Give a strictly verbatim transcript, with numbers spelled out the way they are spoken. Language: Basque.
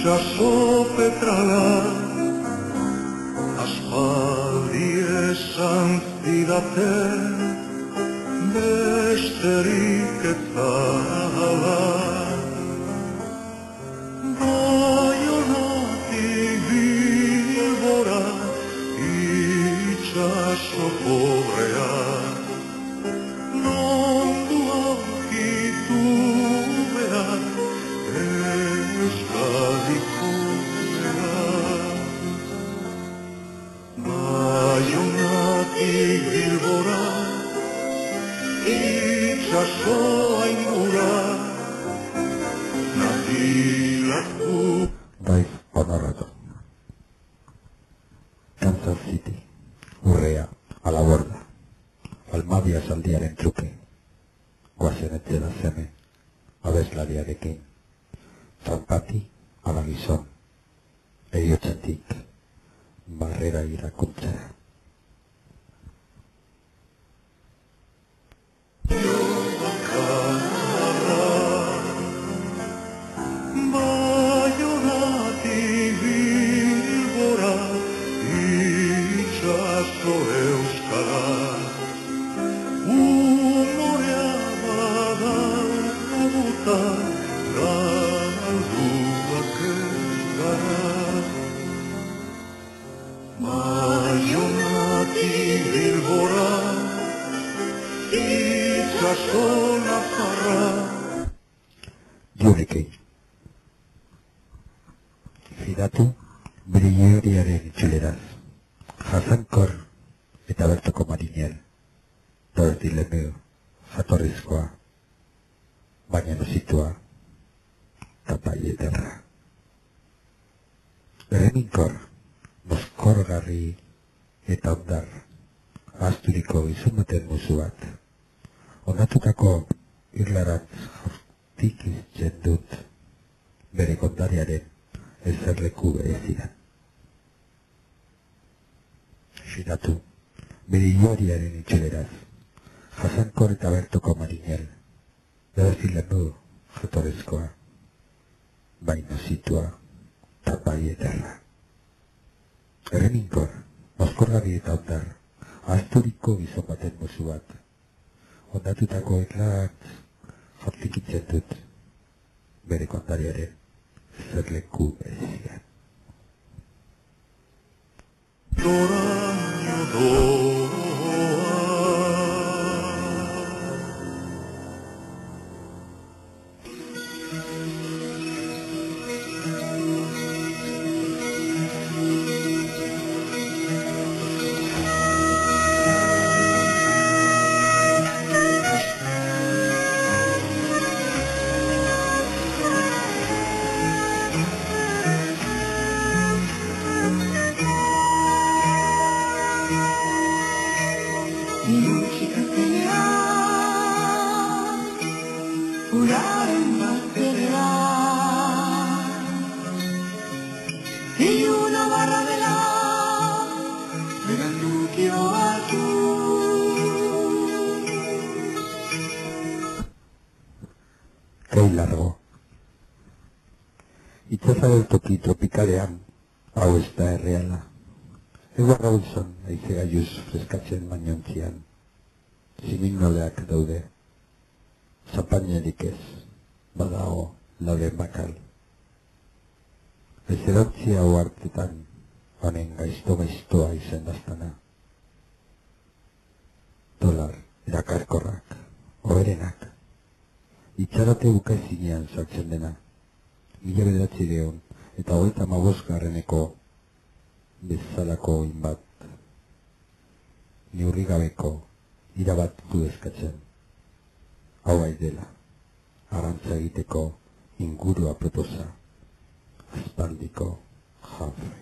itxaso petrala, aspaldi esan zidaten, besterik ez zala. Baionatik Bilbora, itxaso pobrea, non du aurkitu behar, Euskadiko bera. Baionatik Bilbora, itxaso aingura, nabilatu. Dive Honorado, Kansas City, Urrea, a la borda, Almadia zaldiaren truke, guazen etzela zeme, abeslariarekin, zanpati, ala gizon, eriotxatik, barrera irakuntzera. Baionatik Bilbora, itxaso euskara, umorea badaukaguta, galduak ez gara. Baionatik Bilbora, itxaso nafarra. Diunekei. Fidatu brillioriaren itxuleraz, jazankor eta bertoko mariner, Dorothy Lemeu, jatorrizkoa, baina nozitua, tapai ederra. Erreminkor, mozkorgarri eta ondar, asturiko izumaten musu bat, onatutako irlarat jortik iztzen dut, bere kontariaren ezerleku berezian. Fidatu, bere ioriaren itxuleraz, jazankor eta bertoko mariner, Dorothy Lemeu, jatorezkoa, baina zitua, tapai ederra. Erreminkor, mozkorgarri eta ondar, asturiko gizon baten musu bat, ondatutako irlarat jortik iztzen dut, bere kontariaren zerleku berezian. Doraino doa. Uraren bazterrean, iluna barra dela, berandukio hartu. Kei largo. Itxasaren toki tropikalean, hau ez da erreala. Edward Robinson aize gaiuz freskatzen mainontzian. Zimingoleak daude. Zapainarik ez, badago lauden bakal. Ez erantzia hau hartetan, honen gaizto-gaiztoa izendaztana. Dolar, erakarkorrak, oberenak. Itxarate bukaezinean sartzen dena. Mila bederatzi deon, eta hogeita hamabosgarreneko bezalako inbat. Neurrigabeko, irabat du eskatzen. Hau dela, arrantza egiteko inguru aproposa, aspaldiko jafre.